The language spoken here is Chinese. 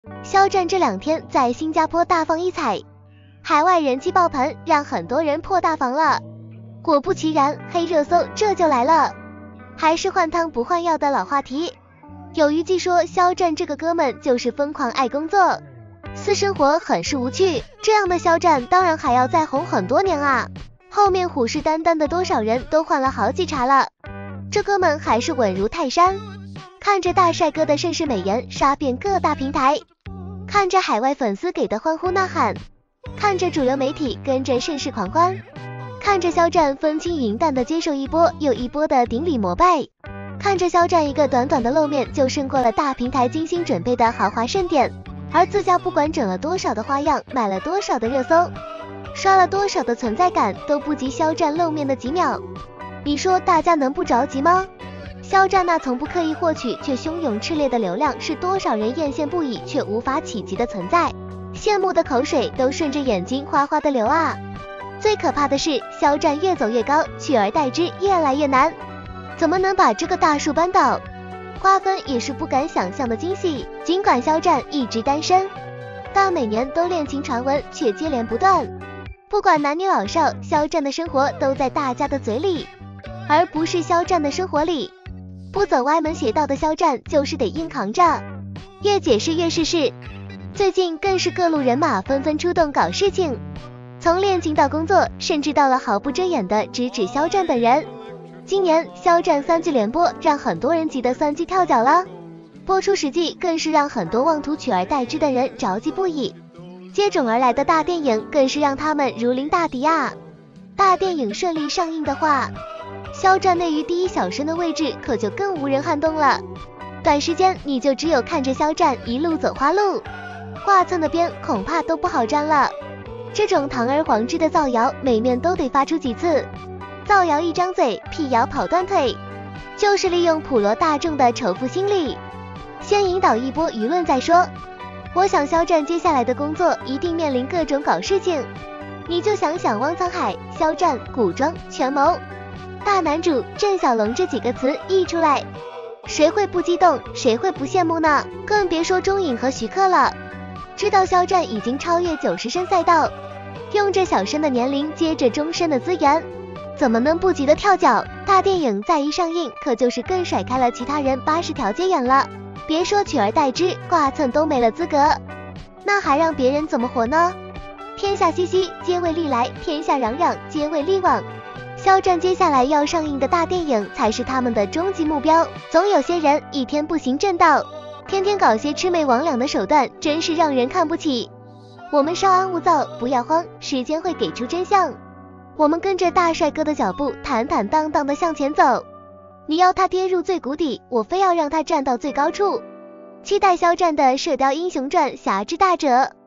肖战这2天在新加坡大放异彩，海外人气爆棚，让很多人破大防了。果不其然，黑热搜这就来了，还是换汤不换药的老话题。有娱记说肖战这个哥们就是疯狂爱工作，私生活很是无趣，这样的肖战当然还要再红很多年啊。后面虎视眈眈的多少人都换了好几茬了，这哥们还是稳如泰山。看着大帅哥的盛世美颜杀遍各大平台，看着海外粉丝给的欢呼呐喊，看着主流媒体跟着盛世狂欢，看着肖战风轻云淡的接受一波又一波的顶礼膜拜，看着肖战一个短短的露面就胜过了大平台精心准备的豪华盛典，而自家不管整了多少的花样，买了多少的热搜，刷了多少的存在感，都不及肖战露面的几秒。你说大家能不着急吗？肖战那从不刻意获取却汹涌炽烈的流量，是多少人艳羡不已却无法企及的存在，羡慕的口水都顺着眼睛哗哗的流啊！最可怕的是，肖战越走越高，取而代之越来越难，怎么能把这个大树扳倒？瓜分也是不敢想象的惊喜。尽管肖战一直单身，但每年都恋情传闻却接连不断。不管男女老少，肖战的生活都在大家的嘴里，而不是肖战的生活里。不走歪门邪道的肖战就是得硬扛着，越解释越是事。最近更是各路人马纷纷出动搞事情，从恋情到工作，甚至到了毫不遮掩的直指肖战本人。今年肖战3季连播，让很多人急得3鸡跳脚了，播出时机更是让很多妄图取而代之的人着急不已。接踵而来的大电影更是让他们如临大敌啊！大电影顺利上映的话，肖战内娱第一小生的位置可就更无人撼动了。短时间你就只有看着肖战一路走花路，画蹭的边恐怕都不好沾了。这种堂而皇之的造谣，每面都得发出几次。造谣一张嘴，辟谣跑断腿，就是利用普罗大众的仇富心理，先引导一波舆论再说。我想肖战接下来的工作一定面临各种搞事情，你就想想汪沧海、肖战、古装、权谋、大男主、郑晓龙这几个词一出来，谁会不激动，谁会不羡慕呢？更别说钟颖和徐克了。知道肖战已经超越90生赛道，用着小生的年龄接着终身的资源，怎么能不急得跳脚？大电影再一上映，可就是更甩开了其他人80条街眼了。别说取而代之，挂蹭都没了资格，那还让别人怎么活呢？天下熙熙，皆为利来；天下攘攘，皆为利往。肖战接下来要上映的大电影才是他们的终极目标。总有些人一天不行正道，天天搞些魑魅魍魉的手段，真是让人看不起。我们稍安勿躁，不要慌，时间会给出真相。我们跟着大帅哥的脚步，坦坦荡荡地向前走。你要他跌入最谷底，我非要让他站到最高处。期待肖战的《射雕英雄传》侠之大者。